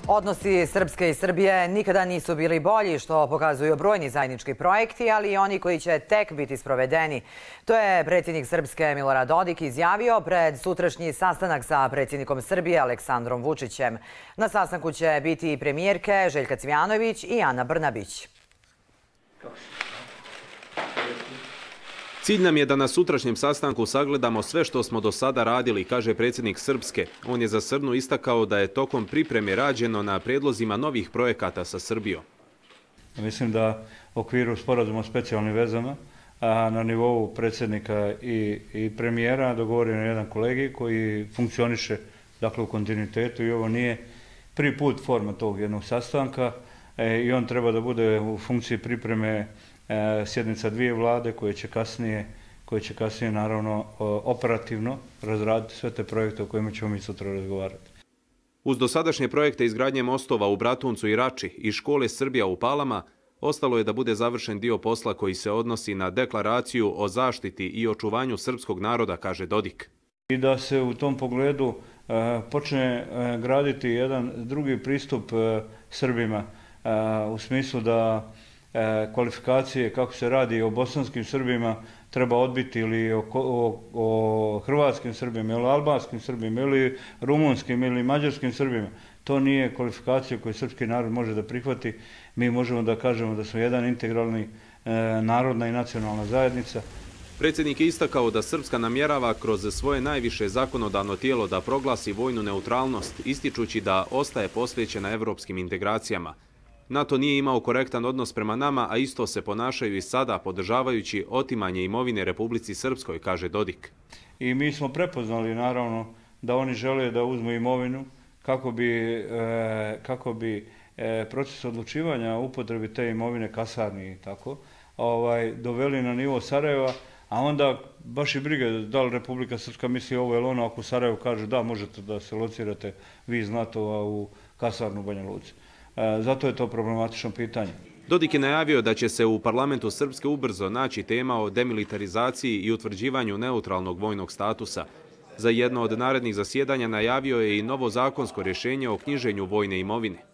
Odnosi Srpske i Srbije nikada nisu bili bolji, što pokazuju brojni zajednički projekti, ali i oni koji će tek biti sprovedeni. To je predsjednik Srpske Milorad Dodik izjavio pred sutrašnji sastanak sa predsjednikom Srbije Aleksandrom Vučićem. Na sastanku će biti i premijerke Željka Cvijanović i Ana Brnabić. Cilj nam je da na sutrašnjem sastanku sagledamo sve što smo do sada radili, kaže predsjednik Srpske. On je za Srnu istakao da je tokom pripreme rađeno na prijedlozima novih projekata sa Srbijom. Mislim da u okviru sporazuma o specijalnim vezama na nivou predsjednika i premijera dogovoren je jedan kolegi koji funkcioniše u kontinuitetu i ovo nije prvi put forma tog jednog sastanka i on treba da bude u funkciji pripreme sjednica dvije vlade koje će kasnije naravno operativno razraditi sve te projekte o kojima ćemo mi sutra razgovarati. Uz dosadašnje projekte izgradnje mostova u Bratuncu i Rači i škole Srbija u Palama, ostalo je da bude završen dio posla koji se odnosi na deklaraciju o zaštiti i očuvanju srpskog naroda, kaže Dodik. I da se u tom pogledu počne graditi jedan drugi pristup Srbima u smislu da kvalifikacije kako se radi o bosanskim Srbima treba odbiti ili o hrvatskim Srbima ili albanskim Srbima ili rumunskim ili mađarskim Srbima. To nije kvalifikacija koju srpski narod može da prihvati. Mi možemo da kažemo da smo jedan integralni narodna i nacionalna zajednica. Predsjednik je istakao da Srpska namjerava kroz svoje najviše zakonodavno tijelo da proglasi vojnu neutralnost, ističući da ostaje posvećena evropskim integracijama. NATO nije imao korektan odnos prema nama, a isto se ponašaju i sada, podržavajući otimanje imovine Republici Srpskoj, kaže Dodik. I mi smo prepoznali, naravno, da oni žele da uzmu imovinu kako bi proces odlučivanja o upotrebi te imovine kasarni i tako, doveli na nivo Sarajeva, a onda baš i brige da li Republika Srpska misli ovo ili ono, ako Sarajevo kaže da možete da se locirate vi iz NATO-a u kasarnu u Banja Luci. Zato je to problematično pitanje. Dodik je najavio da će se u parlamentu Srpske ubrzo naći tema o demilitarizaciji i utvrđivanju neutralnog vojnog statusa. Za jedno od narednih zasjedanja najavio je i novo zakonsko rješenje o knjiženju vojne imovine.